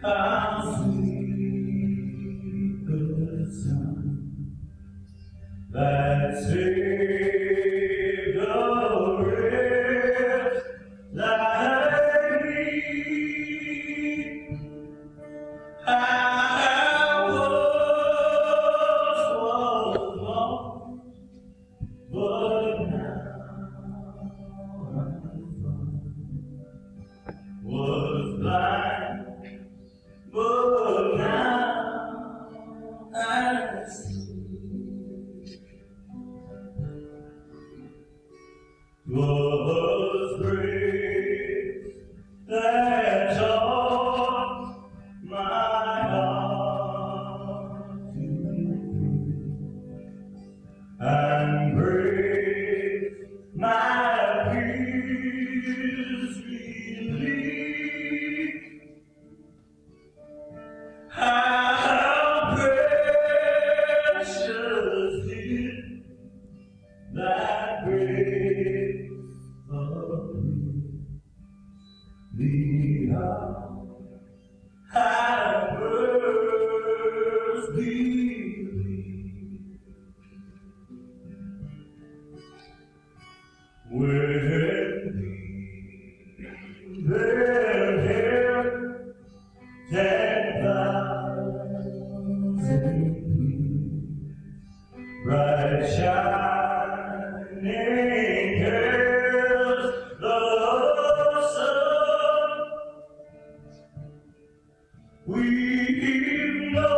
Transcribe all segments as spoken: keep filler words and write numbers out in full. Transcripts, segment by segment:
How sweet the sound that saved a wretch like me. I was was lost, but now I'm found. Was blind, but now I see. Was grace that taught my heart to free, and grace my fears relieve. How precious did that grace of me, the hour I first believed. When there here ten thousand bright shining cares the sun, we know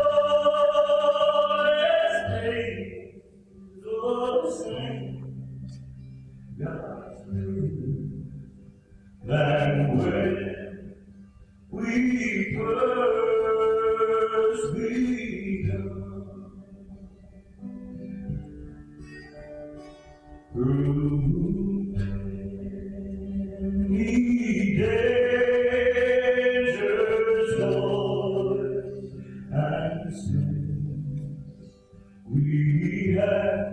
as days of sin, God's will, than when we first begun. Through many dangers, toils, and sins, we have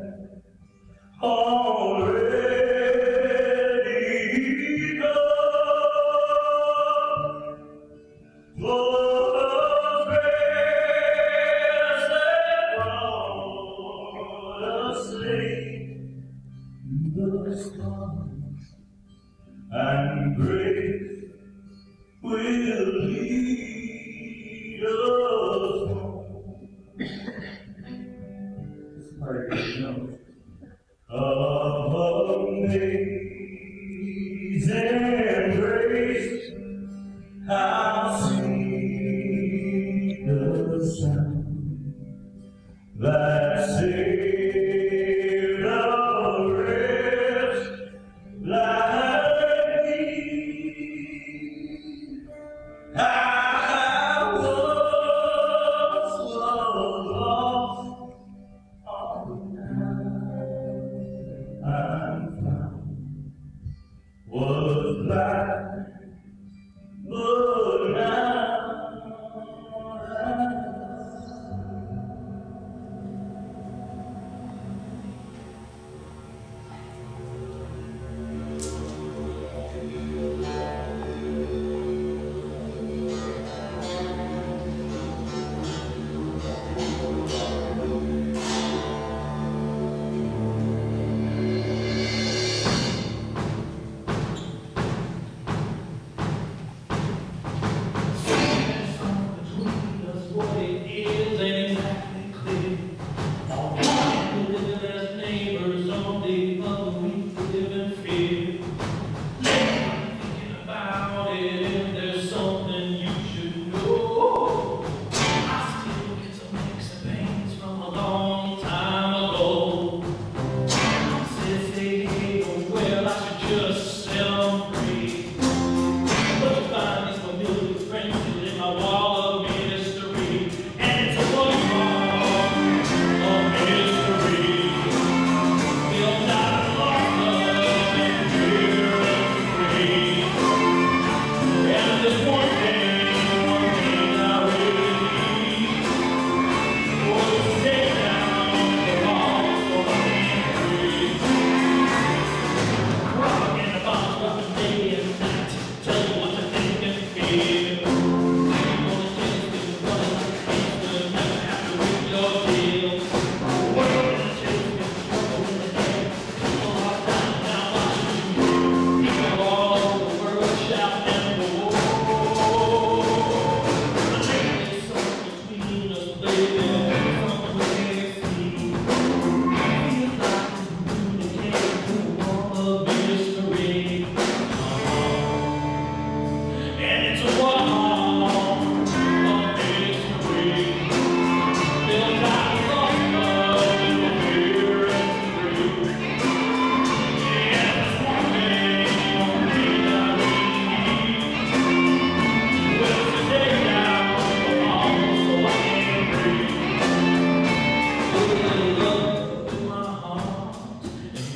already gone. Was grace that brought us safe the storms, and grace will lead us home. This part is known. Of amazing grace, how sweet the sound that saved a wretch like me. I was lost, oh, now I'm found. Was blind, but now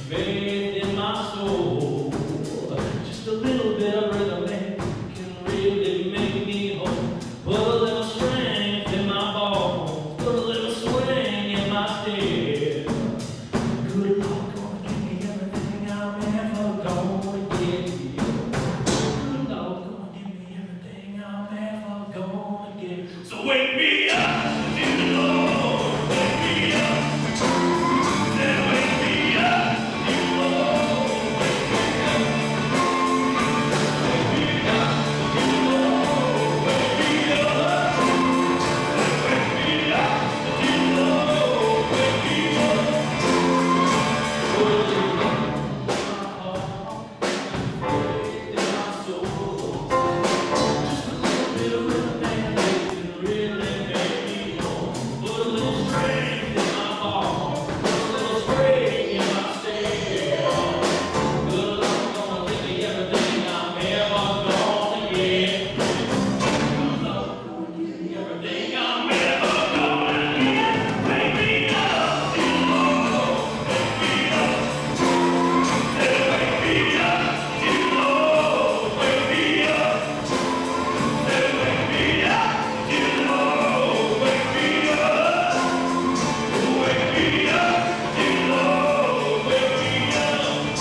faith in my soul. Just a little bit of rhythm can really make me whole. Put a little strength in my bones, put a little swing in my step. Good Lord, gonna give me everything I'm ever gonna get. Good Lord, gonna give me everything I'm ever gonna get. So wake me up, dear Lord, wake me up. Say, wake me up, dear Lord, wake me up. Wake me up, dear Lord, wake me up. Wake me up, dear Lord, wake me up. Put a little love in my heart, faith in my soul. Just a little bit of rhythm and bass can really make me whole. Put a little strength in my bones, put a little spring in my step. Good Lord, gonna give me everything I'm ever gonna get. Good Lord, gonna give me everything I'm ever gonna get. Wake me up, dear Lord, wake me up. Say, wake me up, dear Lord, wake me up. Say, wake me up, dear Lord, wake me up. Wake me up, dear Lord, wake me up.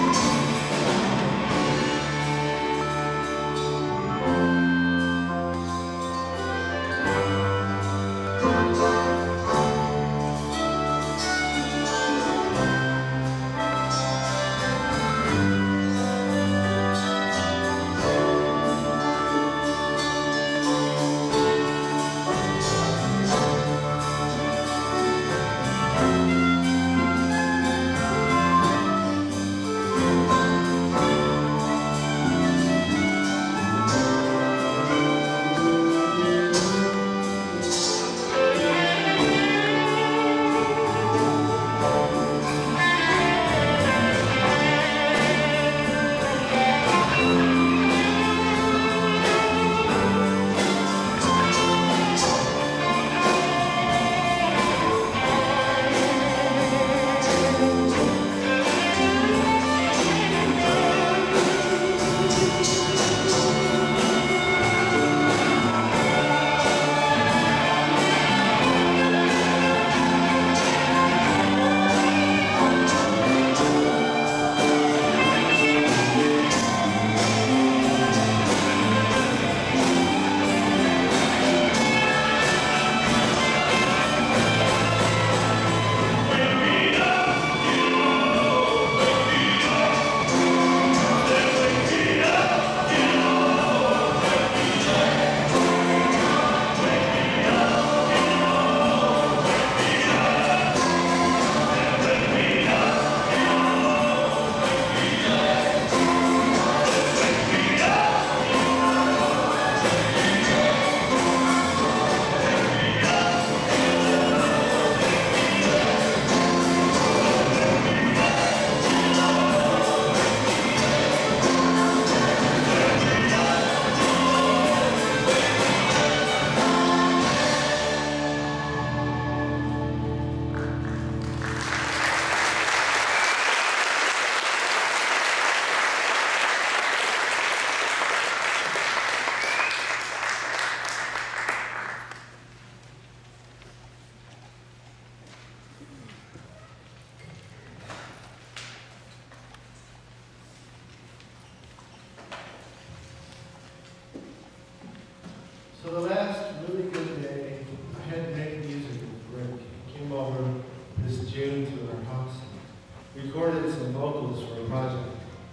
So the last really good day, I had to make music with Rick. He came over this June to our house, recorded some vocals for a project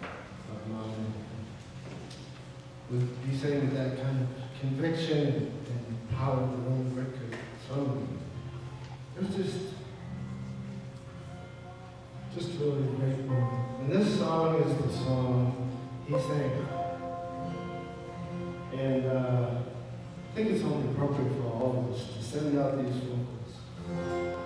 of mine. With he sang with that kind of conviction and power that only Rick could sung. It was just, just really a great moment. And this song is the song he sang. And uh, I think it's only appropriate for all of us to send out these vocals.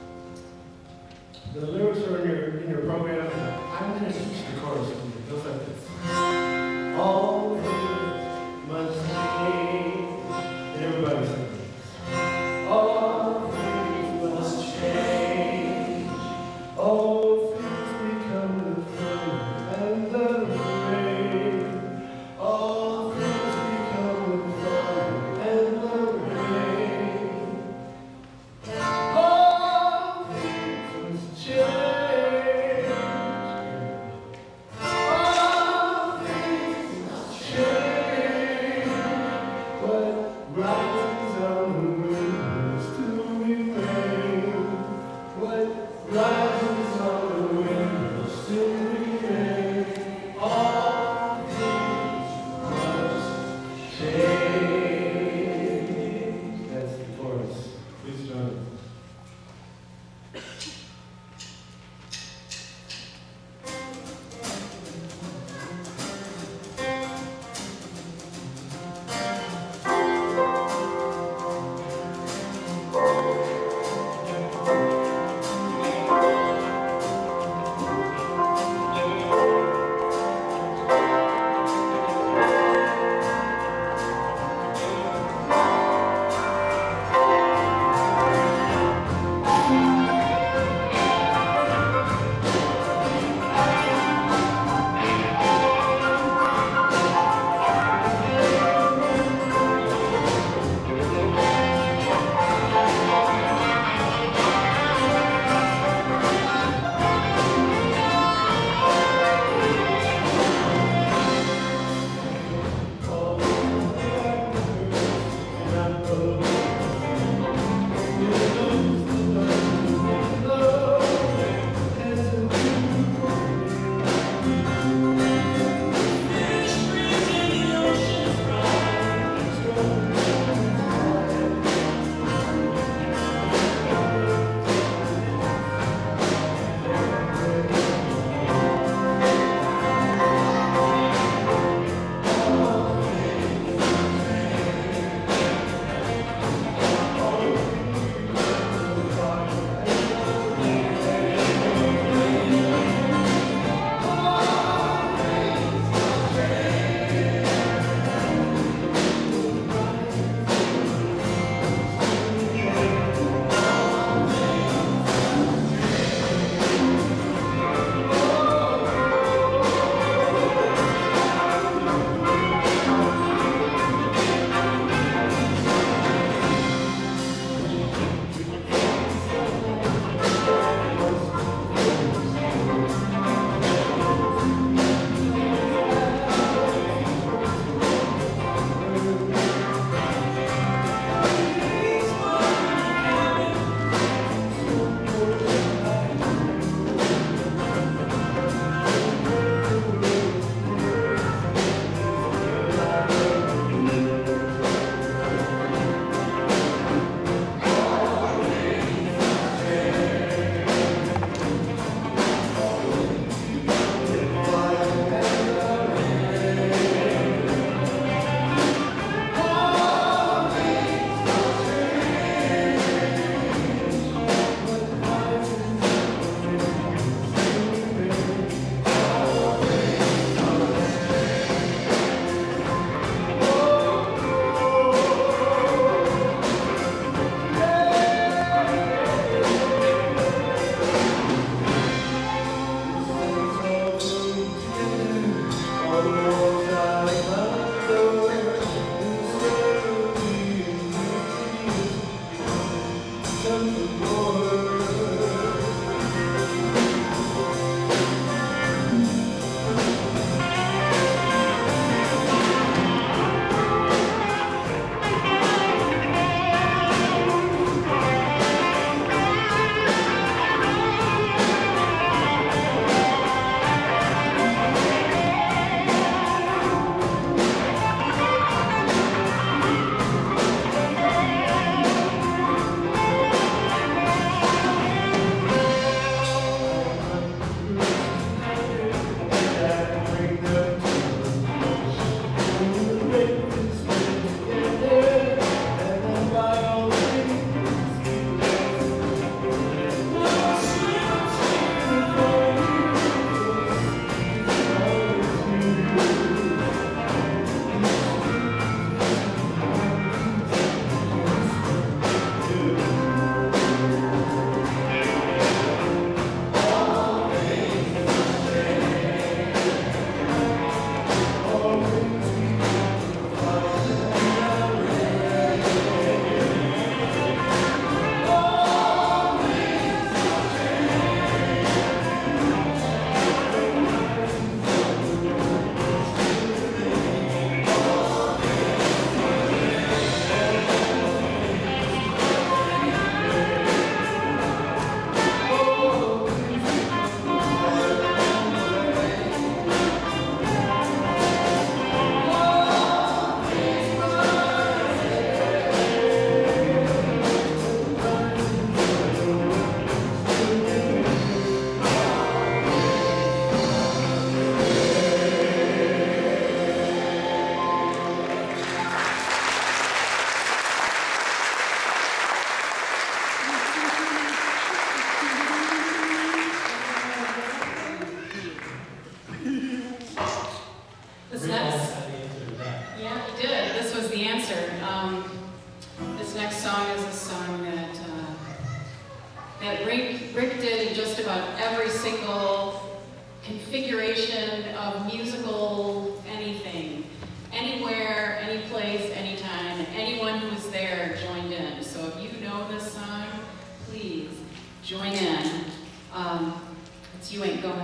The lyrics are in your, in your program. I'm going to teach the chorus for you. It goes like this. All things must change. And everybody sings this. All things must change. All things become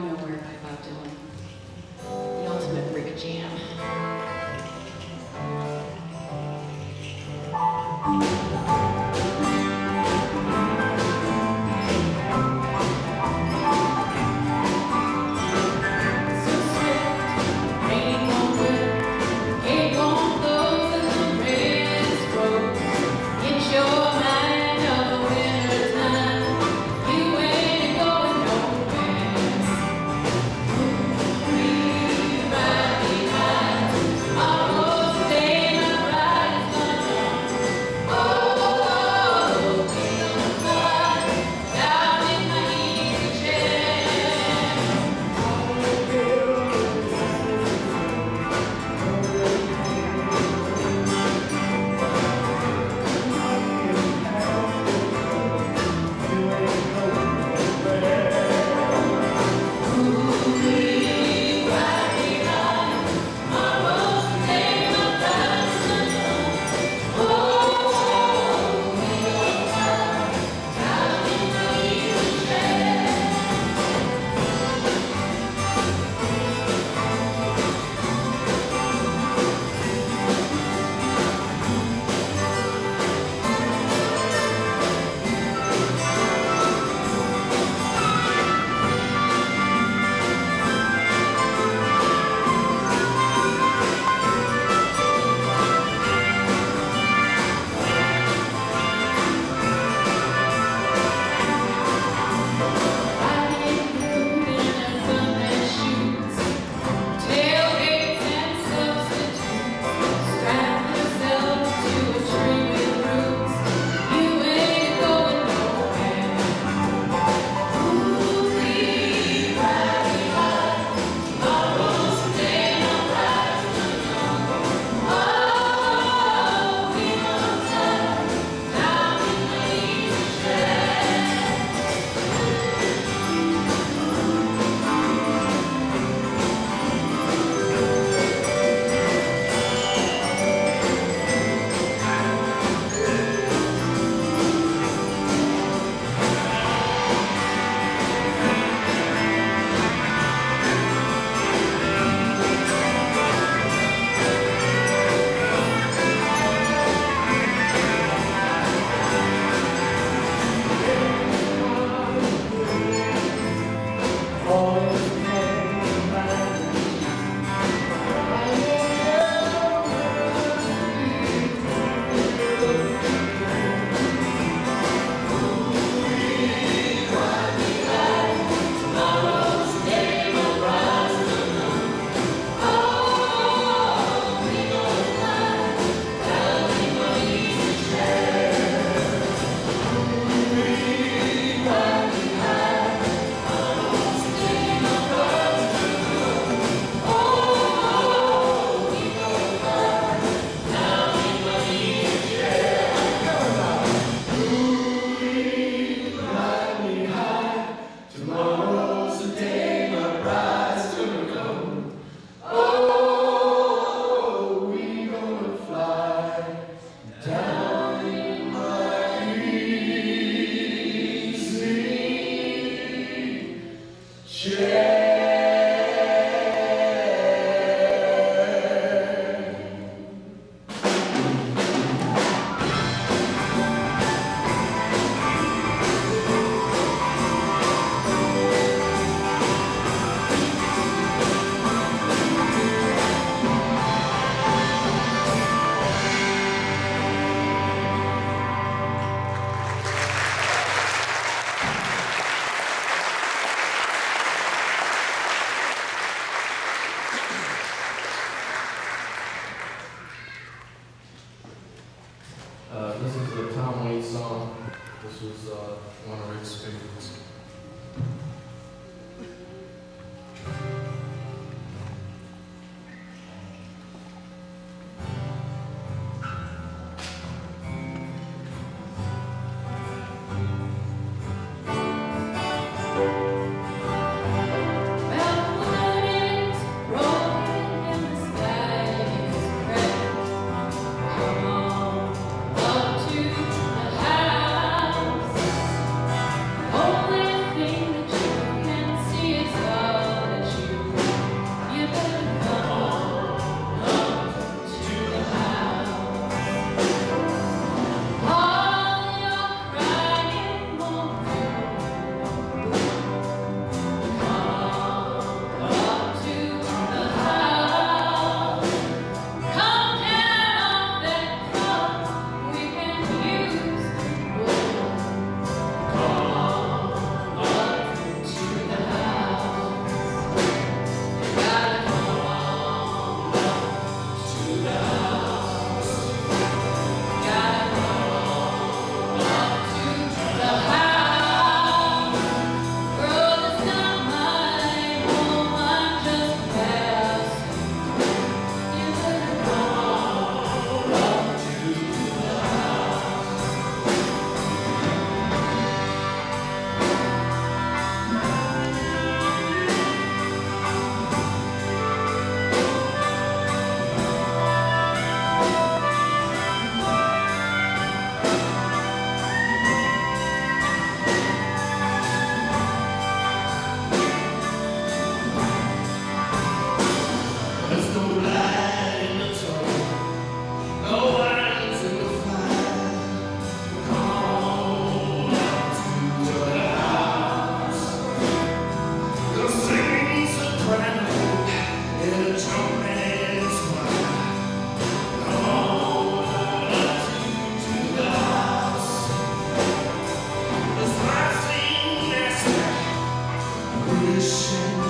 Going Nowhere by Bob Dylan. The ultimate brick jam. Oh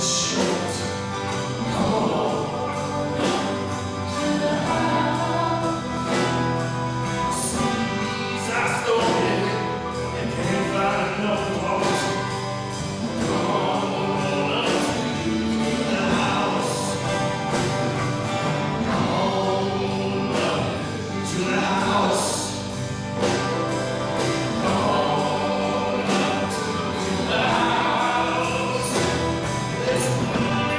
Let's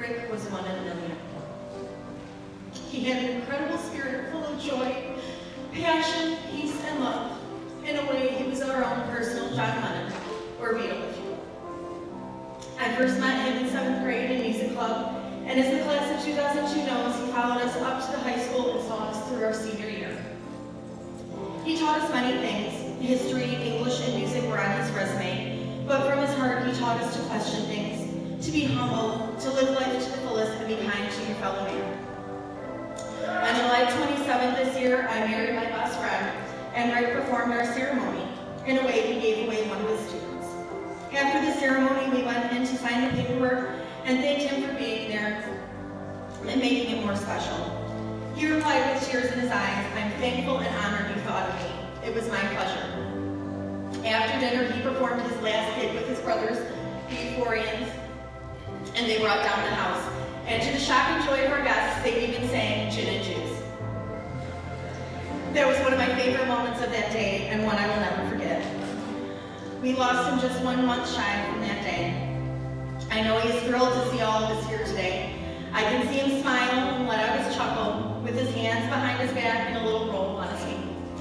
Rick was one in a million. He had an incredible spirit full of joy, passion, peace, and love. In a way, he was our own personal John Lennon, or Beatle, if you will. I first met him in seventh grade in music club, and as the class of two thousand two knows, he followed us up to the high school and saw us through our senior year. He taught us many things. History, English, and music were on his resume, but from his heart, he taught us to question things, to be humble, to live life to the fullest, and be kind to your fellow man. On July twenty-seventh this year, I married my best friend, and Wright performed our ceremony. In a way, he gave away one of his students. After the ceremony, we went in to sign the paperwork and thanked him for being there and making it more special. He replied with tears in his eyes, "I'm thankful and honored you thought of me. It was my pleasure." After dinner, he performed his last gig with his brothers, the Euphorians, and they brought down the house. And to the shock and joy of our guests, they even sang Gin and Juice. That was one of my favorite moments of that day, and one I will never forget. We lost him just one month shy from that day. I know he is thrilled to see all of us here today. I can see him smile and let out his chuckle, with his hands behind his back and a little roll on his feet.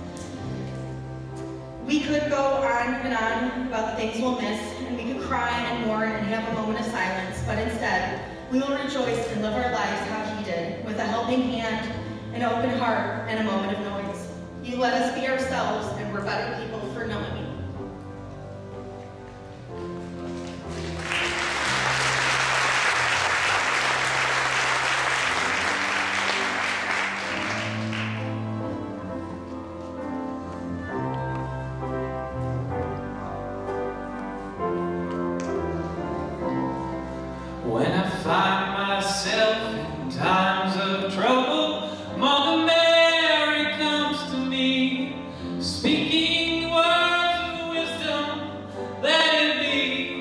We could go on and on about the things we'll miss, and we could cry and mourn and have a moment of silence, but instead, we will rejoice and live our lives how he did, with a helping hand, an open heart, and a moment of noise. You let us be ourselves, and we're better people for knowing you. When I find myself in times of trouble, Mother Mary comes to me, speaking words of wisdom, let it be.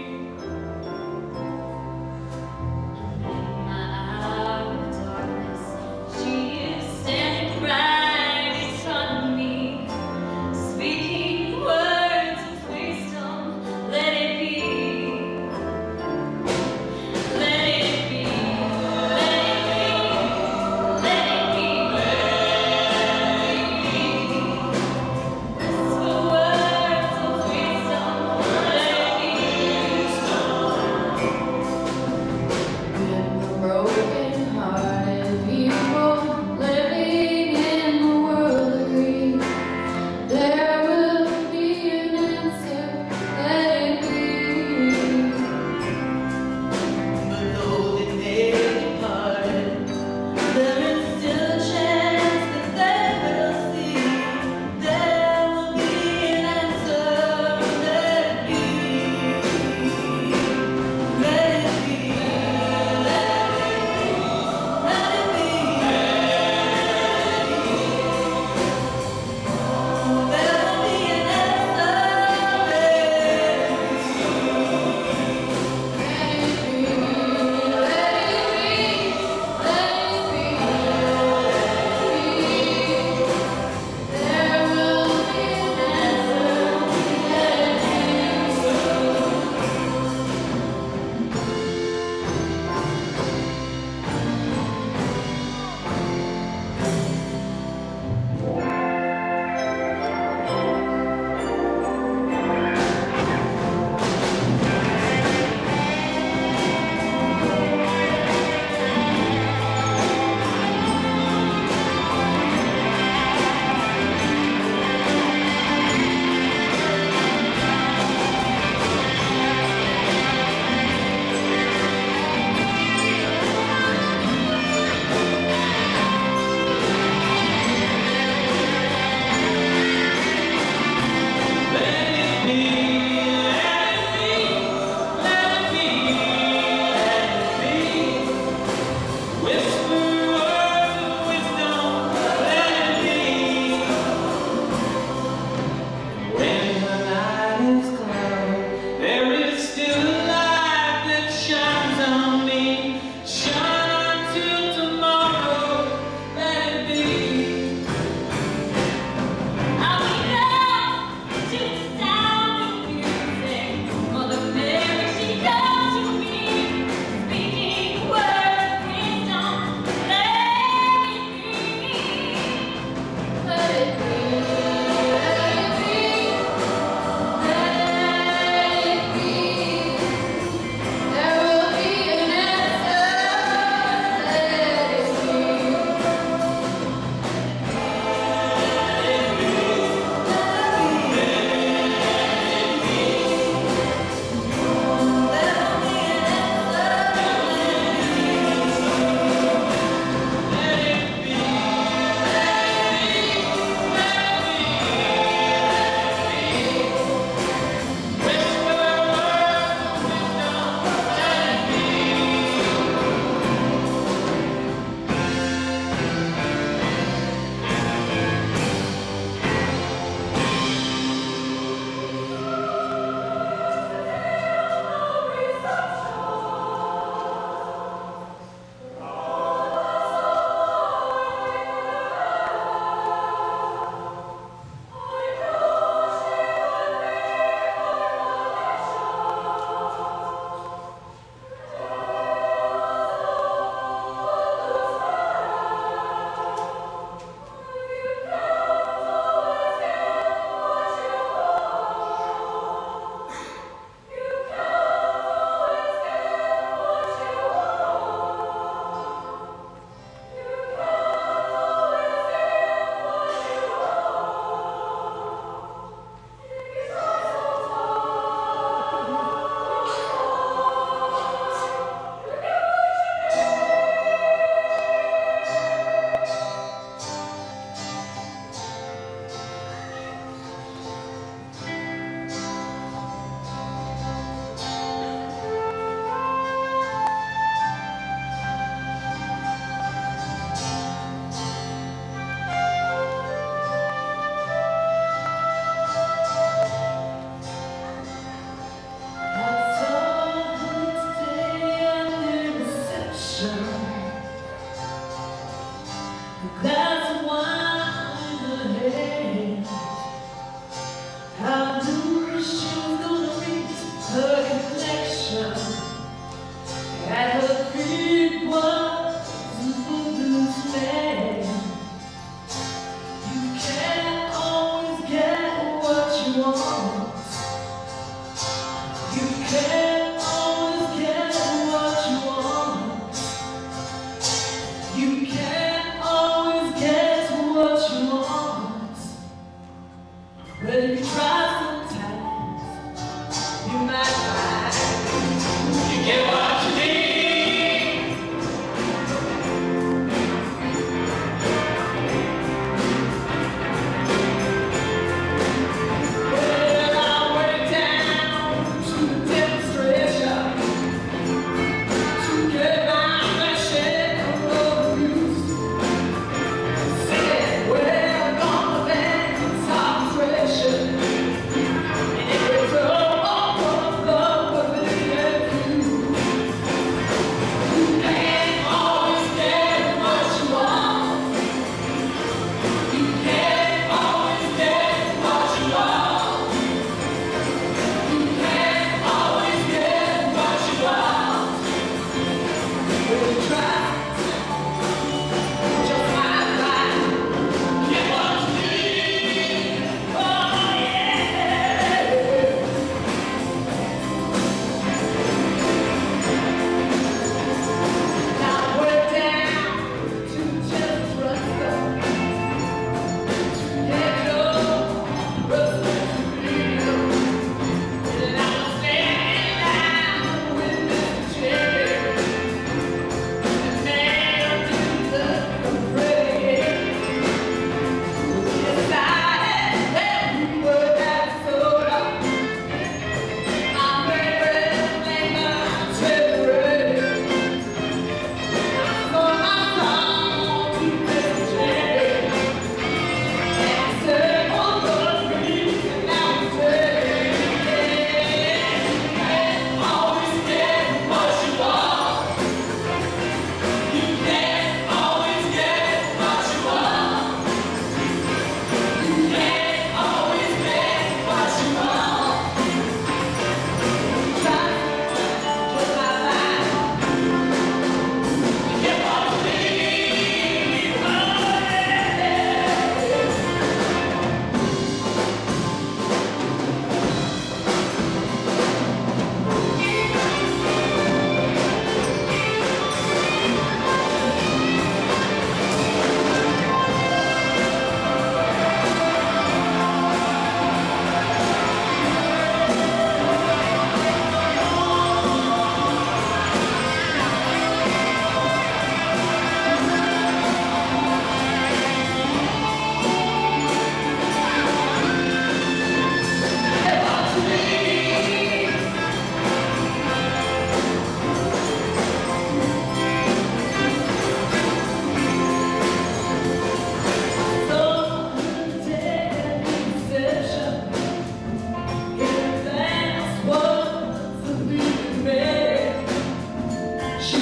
In my hour of darkness, she is standing right in front of me, speaking words of wisdom, let it be. Let it be.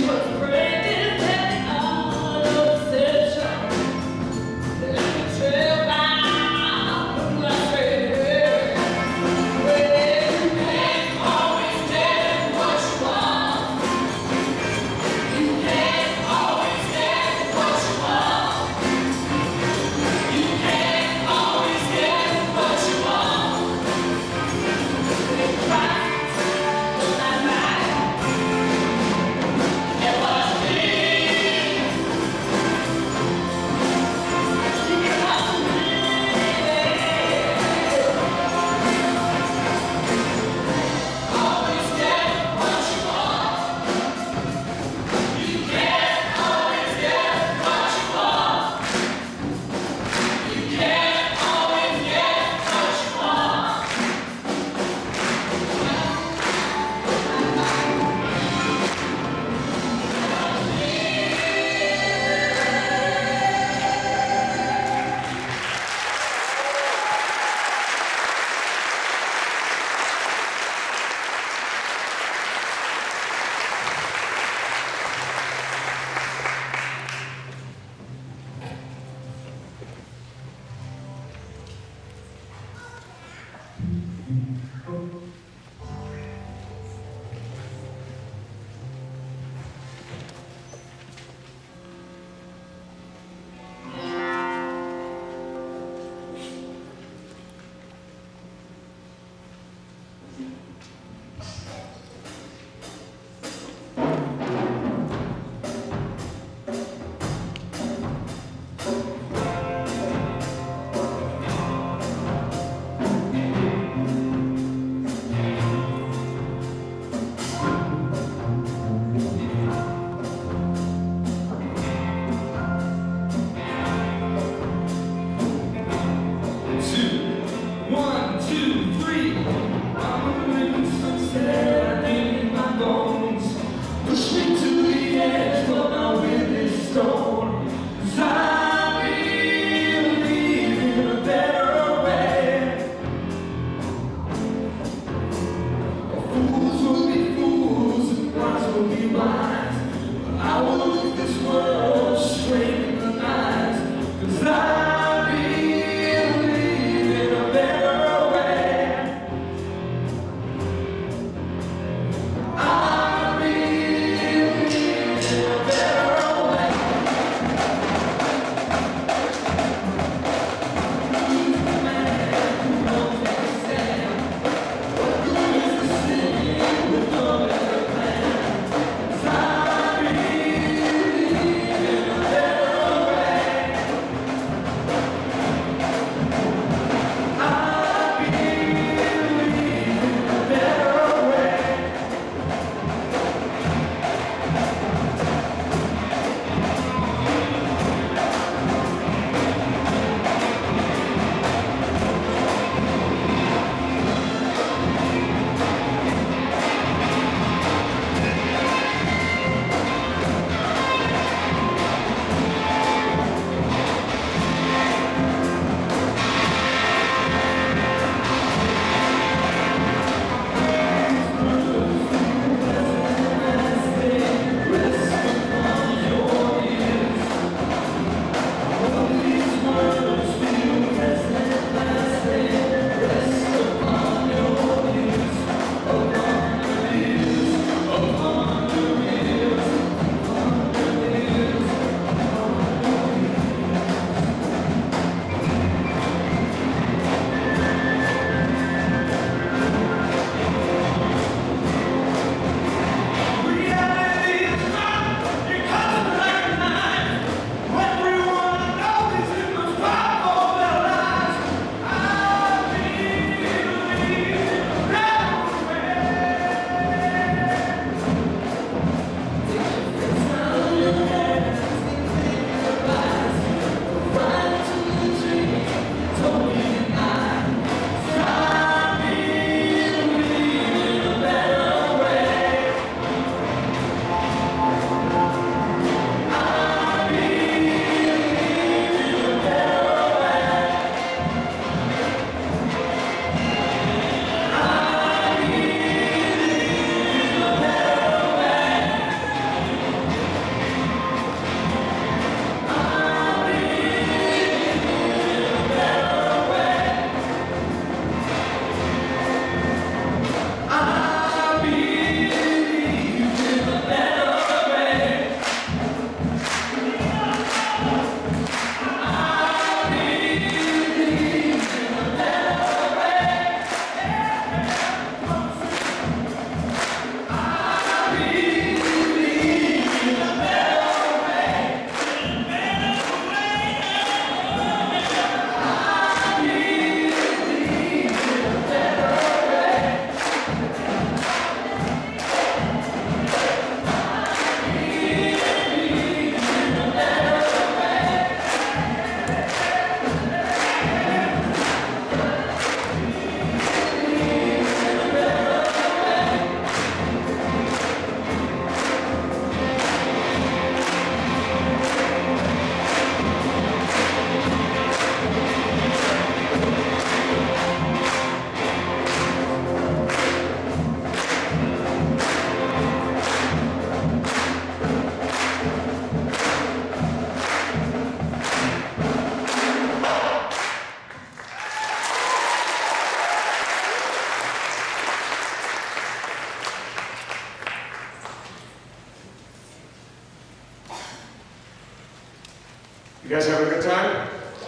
It was me. You guys having a good time?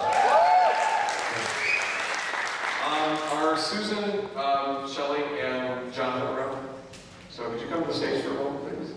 Um, are Susan, um, Shelley, and Jonathon around? So could you come to the stage for a moment, please?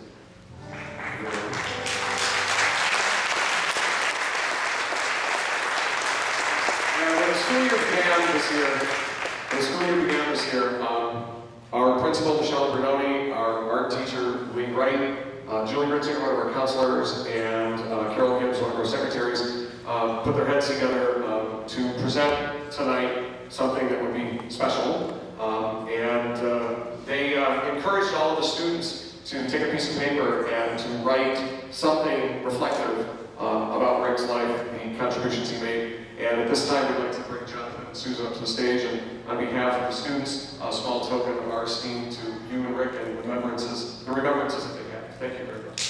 And when the school year began this year, when the school year began this year, um, our principal, Michelle Bernoni, our art teacher, Wright, uh, Julie Ritzinger, one of our counselors, and uh, Carol Gibbs, one of our secretaries, uh, put their heads together um, to present tonight something that would be special. Um, and uh, they uh, encouraged all of the students to take a piece of paper and to write something reflective uh, about Wright's life, the contributions he made. And at this time, we'd like to bring Jonathan and Susan up to the stage, and on behalf of the students, a small token of our esteem to you and Rick and remembrances, the remembrances that they have. Thank you very much.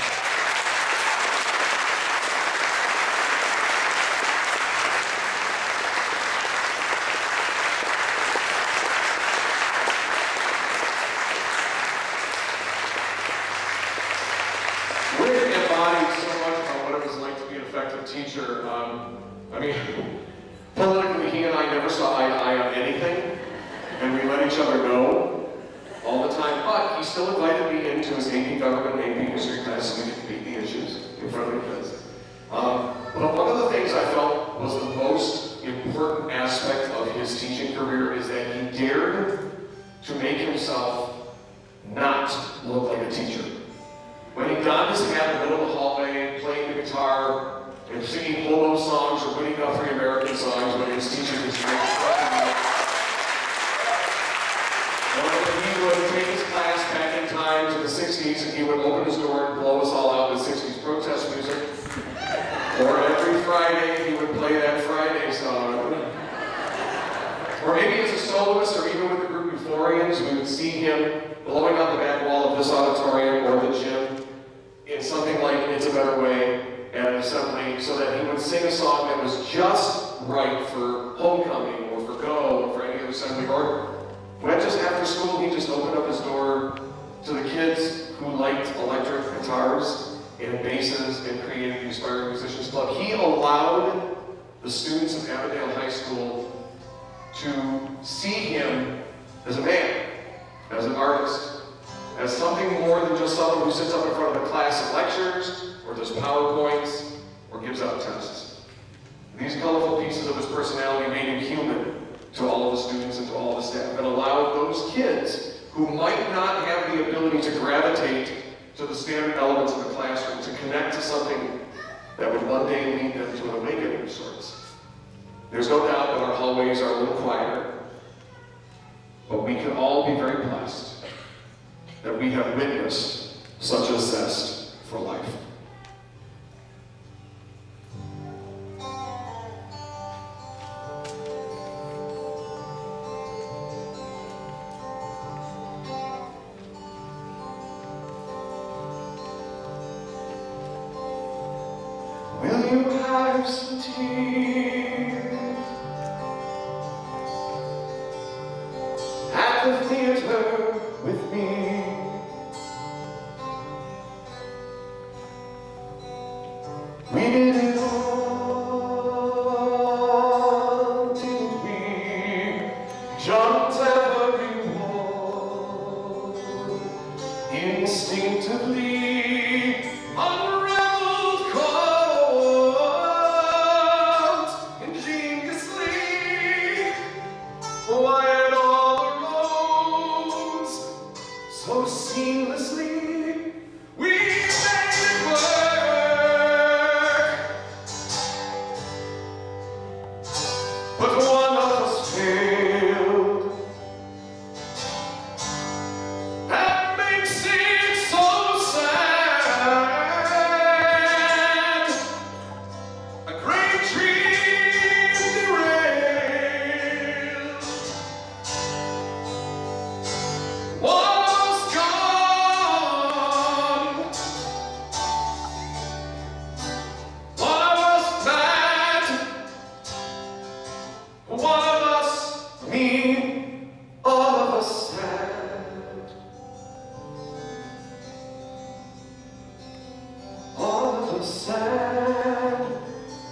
Rick embodied so much about what it was like to be an effective teacher. Um, I mean, politically, he and I never saw eye to eye on anything, and we let each other know all the time, but he still invited me into his A P Government and A P History class so we could debate the issues in front of the kids. Um, but one of the things I felt was the most important aspect of his teaching career is that he dared to make himself not look like a teacher. When he donned his hat in the middle of the hallway, playing the guitar, and singing Polo songs or winning Guthrie American songs when he was teaching his grade. Or he would take his class back in time to the sixties and he would open his door and blow us all out with sixties protest music. Or every Friday he would play that Friday song. Or maybe as a soloist or even with the group Euphorians, we would see him blowing out the back wall of this auditorium or the gym in something like It's a Better Way at an assembly, so that he would sing a song that was just right for homecoming or for Go or for any other assembly. Or when just after school he just opened up his door to the kids who liked electric guitars and basses and created the Inspiring Musicians Club. He allowed the students of Avondale High School to see him as a man, as an artist, as something more than just someone who sits up in front of the class and lectures, or does PowerPoints, or gives out tests. These colorful pieces of his personality made him human to all of the students and to all of the staff, and allowed those kids who might not have the ability to gravitate to the standard elements of the classroom to connect to something that would one day lead them to an awakening of sorts. There's no doubt that our hallways are a little quieter, but we can all be very blessed that we have witnessed such a zest for life. Will you have some tea at the theater with me? We did it all, didn't we? Jumped every wall, instinctively unraveled cold, ingeniously wired all the roads so seamlessly. We made it work, but one of us failed. That makes it so sad. A great dream derailed. One of us gone. One of us bad. One of us me. All of us sad. All of us sad.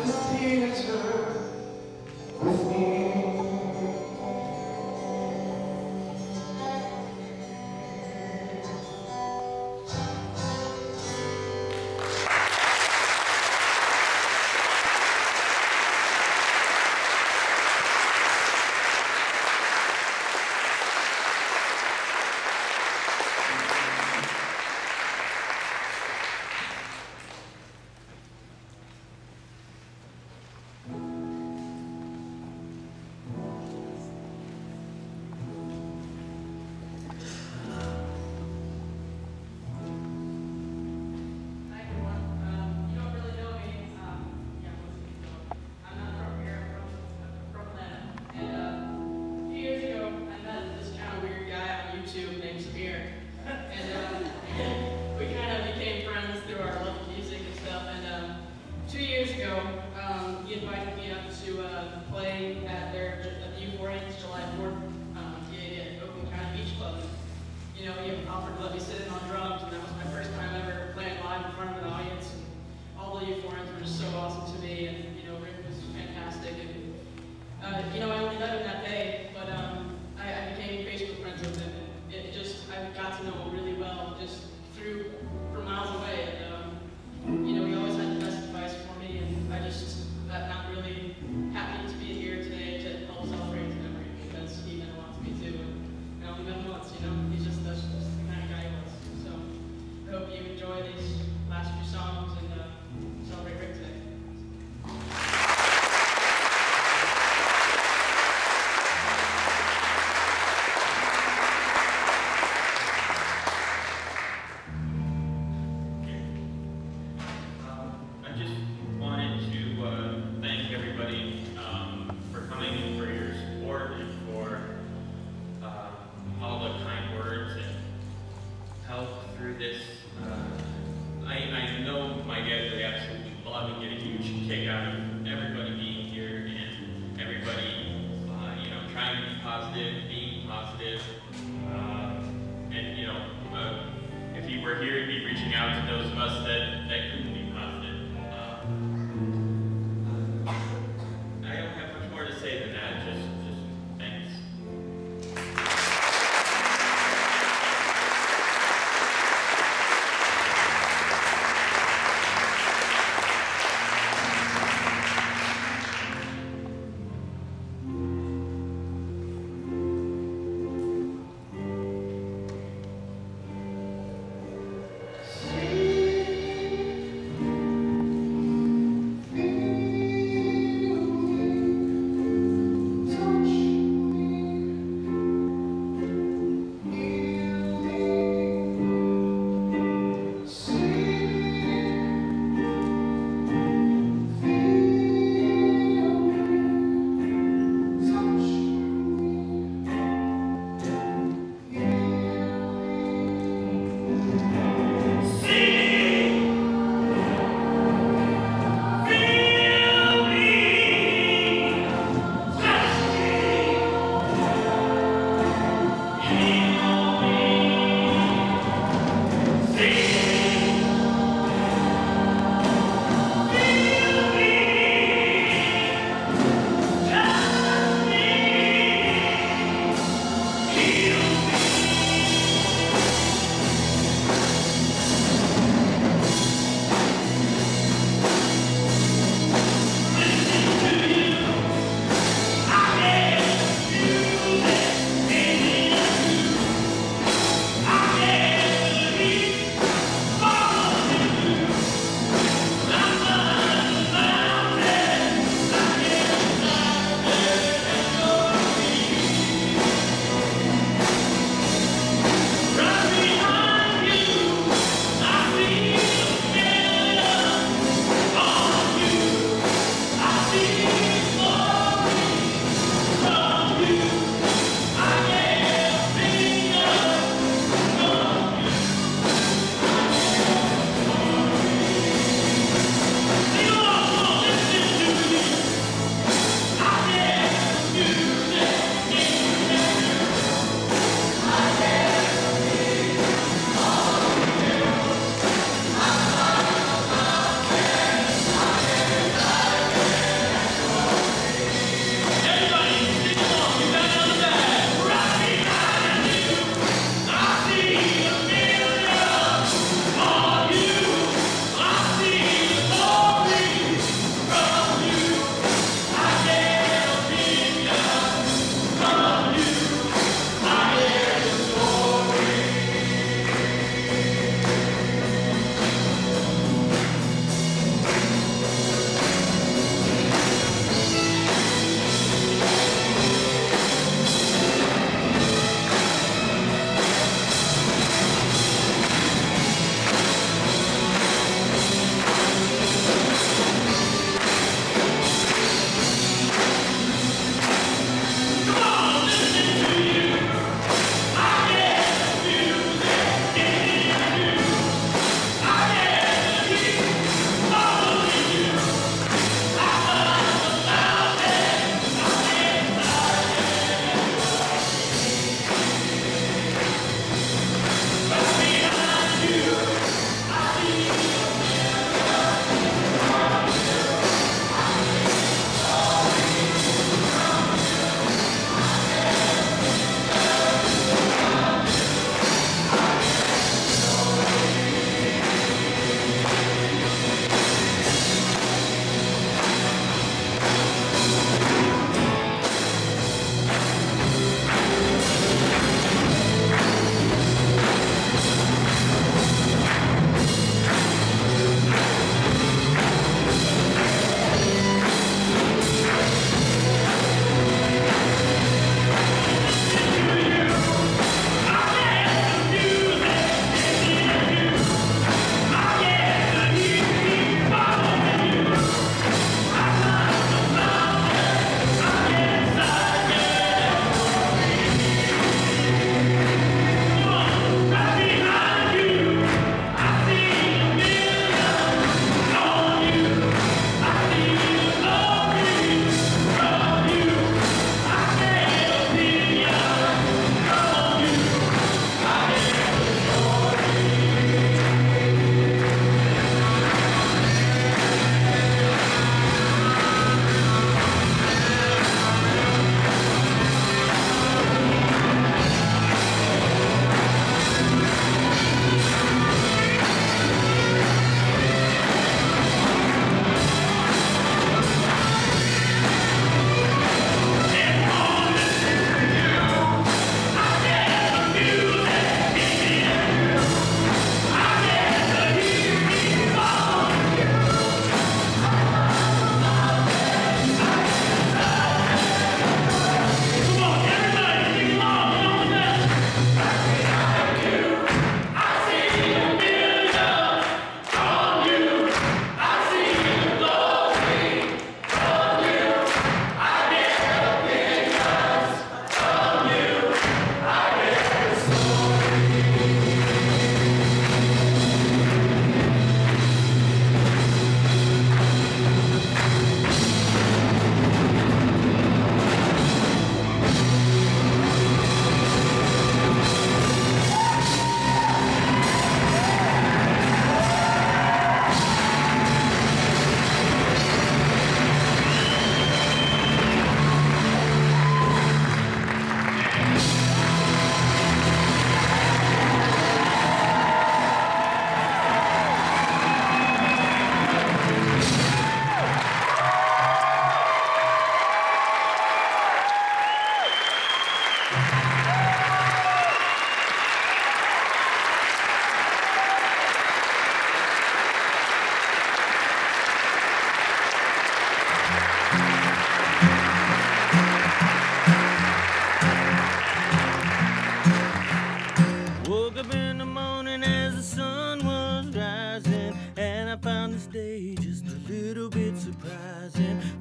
Sweet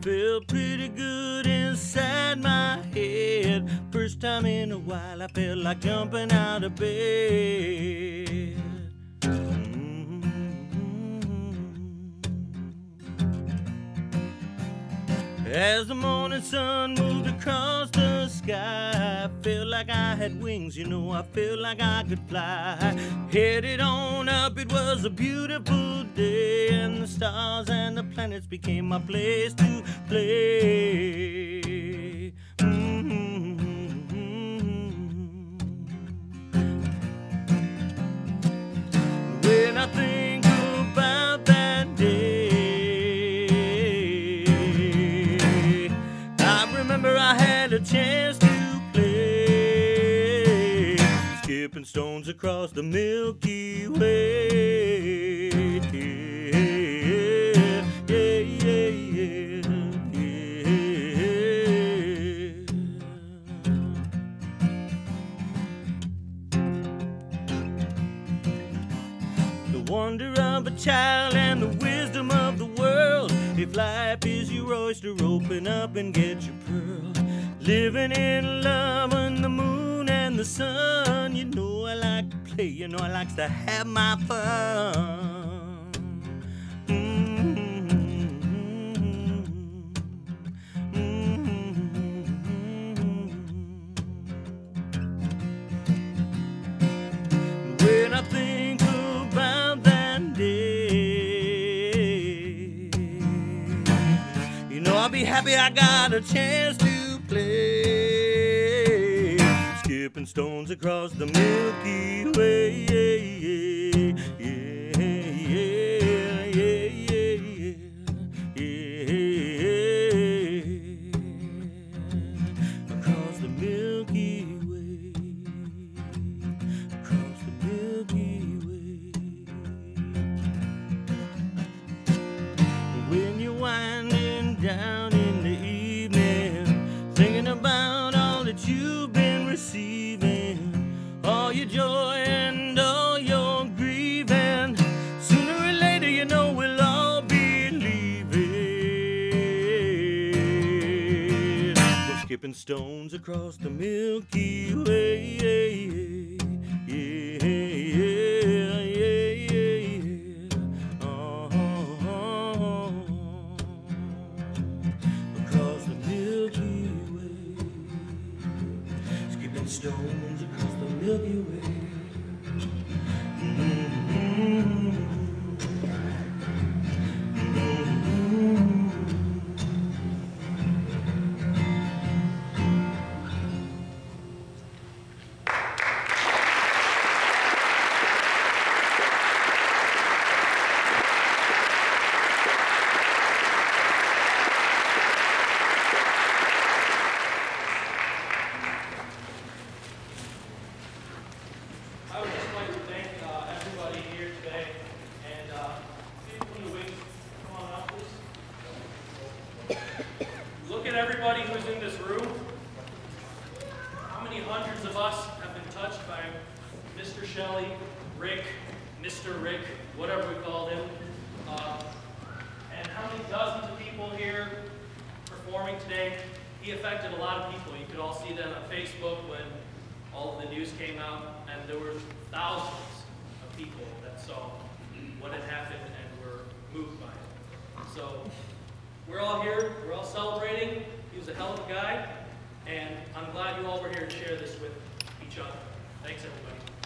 felt pretty good inside my head. First time in a while I felt like jumping out of bed. As the morning sun moved across the sky, I felt like I had wings, you know, I felt like I could fly. Headed on up, it was a beautiful day, and the stars and the planets became my place to play. Mm-hmm. When I think about that day, I had a chance to play, skipping stones across the Milky Way. Yeah, yeah, yeah, yeah, yeah. The wonder of a child and the wisdom of the world. If life is your oyster, open up and get your pearl. Living in love on the moon and the sun. You know I like to play, you know I like to have my fun. Mm-hmm. Mm-hmm. When I think about that day, you know I'll be happy I got a chance to play, skipping stones across the Milky Way. Yeah, yeah, yeah, yeah, yeah, yeah. Across the Milky Way, across the Milky Way. When you're winding down in the evening, thinking about all that you've been receiving, all your joy and all your grieving, sooner or later you know we'll all be leaving. We're skipping stones across the Milky Way. Yeah, yeah, yeah, yeah. Uh-huh. Across the Milky Way, skipping stones across the Milky Way. Mm-hmm. I would just like to thank uh, everybody here today, and uh, people in the wings, come on up, please. Look at everybody who's in this room. How many hundreds of us have been touched by Mister Shelley, Rick, Mister Rick, whatever we called him, uh, and how many dozens of people here performing today? He affected a lot of people. You could all see that on Facebook when all of the news came out, and there were thousands of people that saw what had happened and were moved by it. So we're all here, we're all celebrating. He was a hell of a guy, and I'm glad you all were here to share this with each other. Thanks, everybody.